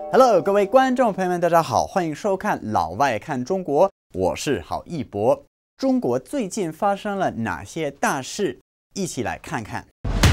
Hello， 各位观众朋友们，大家好，欢迎收看《老外看中国》，我是郝一博。中国最近发生了哪些大事？一起来看看。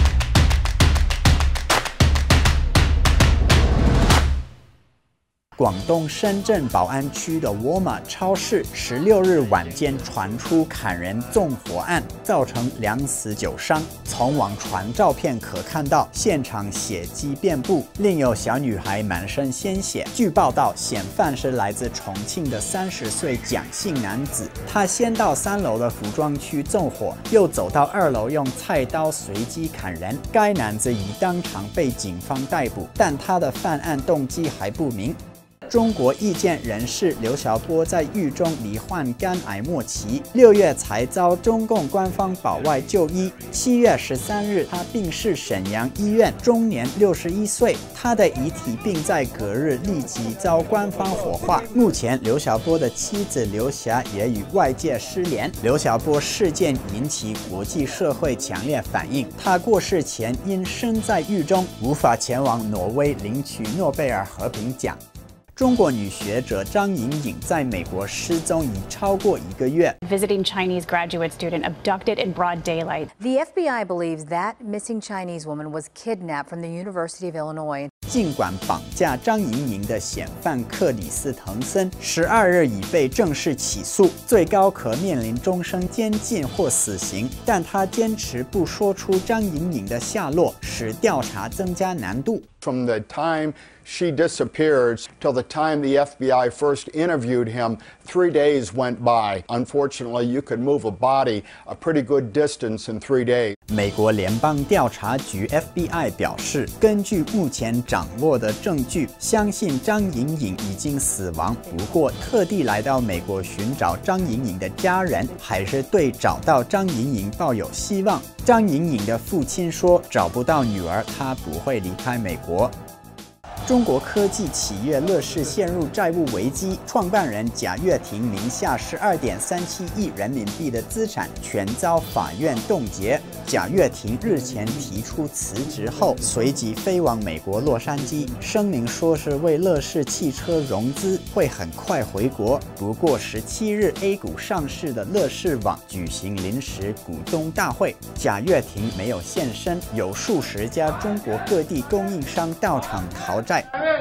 广东深圳宝安区的沃尔玛超市16日晚间传出砍人纵火案，造成2死9伤。从网传照片可看到，现场血迹遍布，另有小女孩满身鲜血。据报道，嫌犯是来自重庆的30岁蒋姓男子，他先到3楼的服装区纵火，又走到2楼用菜刀随机砍人。该男子已当场被警方逮捕，但他的犯案动机还不明。中国意见人士刘晓波在狱中罹患肝癌末期，6月才遭中共官方保外就医。7月13日，他病逝沈阳医院，终年61岁。他的遗体并在隔日立即遭官方火化。目前，刘晓波的妻子刘霞也与外界失联。刘晓波事件引起国际社会强烈反应。他过世前因身在狱中，无法前往挪威领取诺贝尔和平奖。中国女学者张莹莹在美国失踪已超过1个月。 Visiting Chinese graduate student abducted in broad daylight. The FBI believes that missing Chinese woman was kidnapped from the University of Illinois. 尽管绑架张莹莹的嫌犯克里斯滕森12日已被正式起诉，最高可面临终身监禁或死刑，但他坚持不说出张莹莹的下落，使调查增加难度。 From the time she disappeared till the time the FBI first interviewed him, 3 days went by. Unfortunately, you could move a body a pretty good distance in 3 days. 美国联邦调查局 FBI 表示，根据目前掌握的证据，相信张莹莹已经死亡。不过，特地来到美国寻找张莹莹的家人，还是对找到张莹莹抱有希望。张莹莹的父亲说，找不到女儿，他不会离开美国。中国科技企业乐视陷入债务危机，创办人贾跃亭名下12.37亿人民币的资产全遭法院冻结。贾跃亭日前提出辞职后，随即飞往美国洛杉矶，声明说是为乐视汽车融资，会很快回国。不过17日 A 股上市的乐视网举行临时股东大会，贾跃亭没有现身，有数十家中国各地供应商到场讨债。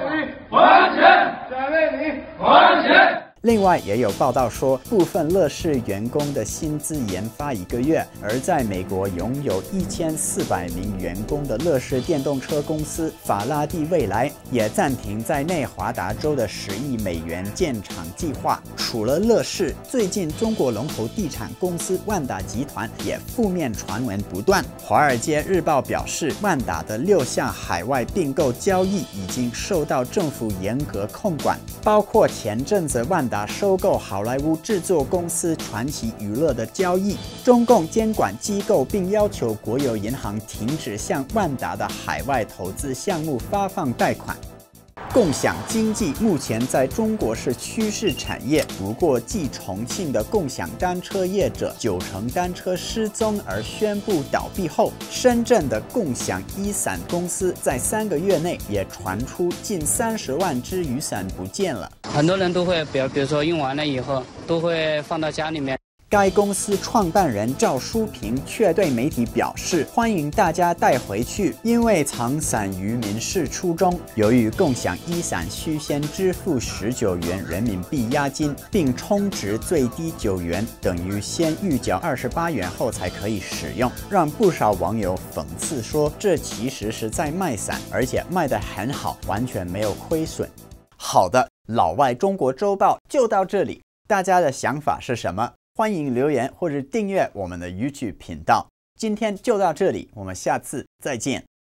另外也有报道说，部分乐视员工的薪资研发1个月，而在美国拥有1400名员工的乐视电动车公司法拉第未来也暂停在内华达州的10亿美元建厂计划。除了乐视，最近中国龙头地产公司万达集团也负面传闻不断。华尔街日报表示，万达的6项海外并购交易已经受到政府严格控管，包括前阵子万达收购好莱坞制作公司传奇娱乐的交易。中共监管机构并要求国有银行停止向万达的海外投资项目发放贷款。共享经济目前在中国是趋势产业，不过继重庆的共享单车业者9成单车失踪而宣布倒闭后，深圳的共享一伞公司在3个月内也传出近30万只雨伞不见了。 很多人都会，比如说用完了以后，都会放到家里面。 该公司创办人赵淑萍却对媒体表示，欢迎大家带回去，因为藏伞于民是初衷。由于共享一伞需先支付19元人民币押金，并充值最低9元，等于先预缴28元后才可以使用，让不少网友讽刺说，这其实是在卖伞，而且卖得很好，完全没有亏损。好的，老外中国周报就到这里，大家的想法是什么？欢迎留言或者订阅我们的 YouTube 频道。今天就到这里，我们下次再见。